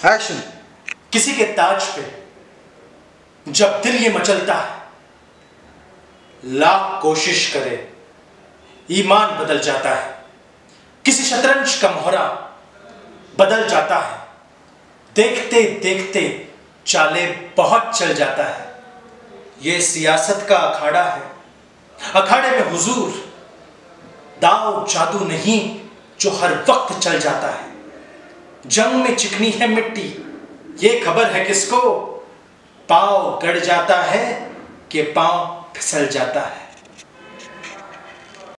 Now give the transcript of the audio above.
Action. किसी के ताज पे जब दिल ये मचलता है, लाख कोशिश करे ईमान बदल जाता है। किसी शतरंज का मोहरा बदल जाता है, देखते देखते चाले बहुत चल जाता है। ये सियासत का अखाड़ा है, अखाड़े में हुजूर दाव जादू नहीं जो हर वक्त चल जाता है। जंग में चिकनी है मिट्टी, ये खबर है किसको, पांव गड़ जाता है कि पांव फिसल जाता है।